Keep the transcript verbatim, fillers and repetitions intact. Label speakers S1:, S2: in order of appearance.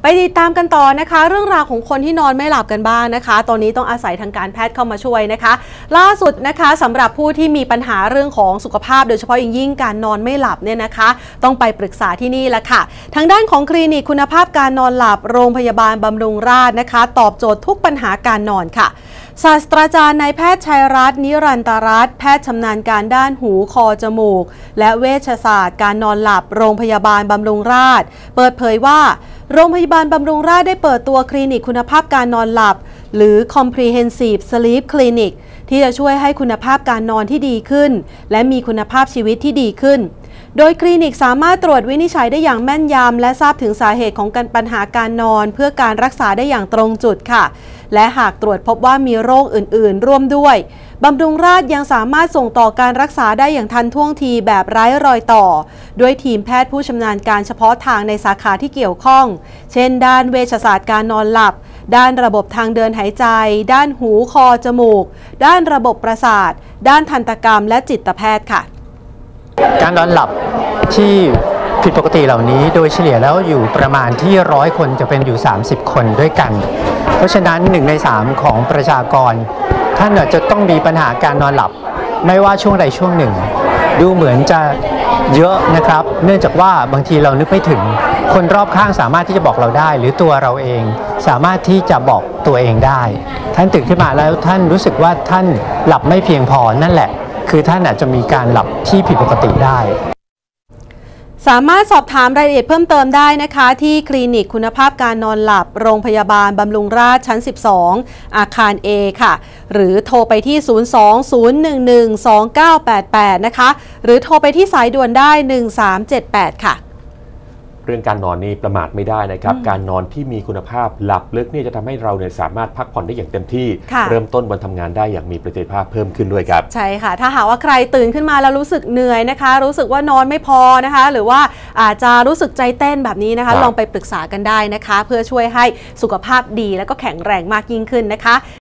S1: ติดตามกันต่อนะคะเรื่องราวของคนที่นอนไม่หลับกันบ้างนะคะตอนนี้ต้องอาศัยทางการแพทย์เข้ามาช่วยนะคะล่าสุดนะคะสำหรับผู้ที่มีปัญหาเรื่องของสุขภาพโดยเฉพาะอย่างยิ่งการนอนไม่หลับเนี่ยนะคะต้องไปปรึกษาที่นี่แหละค่ะทางด้านของคลินิกคุณภาพการนอนหลับโรงพยาบาลบำรุงราษฎร์นะคะตอบโจทย์ทุกปัญหาการนอนค่ะศาสตราจารย์นายแพทย์ชัยรัตน์นิรันตรัตน์แพทย์ชำนาญการด้านหูคอจมูกและเวชศาสตร์การนอนหลับโรงพยาบาลบำรุงราษฎร์เปิดเผยว่าโรงพยาบาลบำรุงราษฎร์ได้เปิดตัวคลินิกคุณภาพการนอนหลับหรือ Comprehensive Sleep Clinic ที่จะช่วยให้คุณภาพการนอนที่ดีขึ้นและมีคุณภาพชีวิตที่ดีขึ้นโดยคลินิกสามารถตรวจวินิจฉัยได้อย่างแม่นยำและทราบถึงสาเหตุของปัญหาการนอนเพื่อการรักษาได้อย่างตรงจุดค่ะและหากตรวจพบว่ามีโรคอื่นๆร่วมด้วยบำรุงราษฎร์ยังสามารถส่งต่อการรักษาได้อย่างทันท่วงทีแบบไร้รอยต่อด้วยทีมแพทย์ผู้ชำนาญการเฉพาะทางในสาขาที่เกี่ยวข้องเช่นด้านเวชศาสตร์การนอนหลับด้านระบบทางเดินหายใจด้านหูคอจมูกด้านระบบประสาทด้านทันตกรรมและจิตแพทย์ค่ะ
S2: การนอนหลับที่ผิดปกติเหล่านี้โดยเฉลี่ยแล้วอยู่ประมาณที่ร้อยคนจะเป็นอยู่สามสิบคนด้วยกันเพราะฉะนั้นหนึ่งในสามของประชากรท่านจะต้องมีปัญหาการนอนหลับไม่ว่าช่วงใดช่วงหนึ่งดูเหมือนจะเยอะนะครับเนื่องจากว่าบางทีเรานึกไม่ถึงคนรอบข้างสามารถที่จะบอกเราได้หรือตัวเราเองสามารถที่จะบอกตัวเองได้ท่านตื่นขึ้นมาแล้วท่านรู้สึกว่าท่านหลับไม่เพียงพอนั่นแหละคือท่านอาจจะมีการหลับที่ผิดปกติได้
S1: สามารถสอบถามรายละเอียดเพิ่มเติมได้นะคะที่คลินิกคุณภาพการนอนหลับโรงพยาบาลบำรุงราษฎร์ชั้นสิบสองอาคาร A ค่ะหรือโทรไปที่ศูนย์ สอง ศูนย์ หนึ่ง หนึ่ง สอง เก้า แปด แปดนะคะหรือโทรไปที่สายด่วนได้หนึ่งสามเจ็ดแปดค่ะ
S3: เรื่องการนอนนี่ประมาทไม่ได้นะครับการนอนที่มีคุณภาพหลับลึกนี่จะทำให้เราเนี่ยสามารถพักผ่อนได้อย่างเต็มที่เริ่มต้นวันทำงานได้อย่างมีประสิทธิภาพเพิ่มขึ้นด้วยครับ
S1: ใช่ค่ะถ้าหากว่าใครตื่นขึ้นมาแล้วรู้สึกเหนื่อยนะคะรู้สึกว่านอนไม่พอนะคะหรือว่าอาจจะรู้สึกใจเต้นแบบนี้นะคะลองไปปรึกษากันได้นะคะเพื่อช่วยให้สุขภาพดีและก็แข็งแรงมากยิ่งขึ้นนะคะ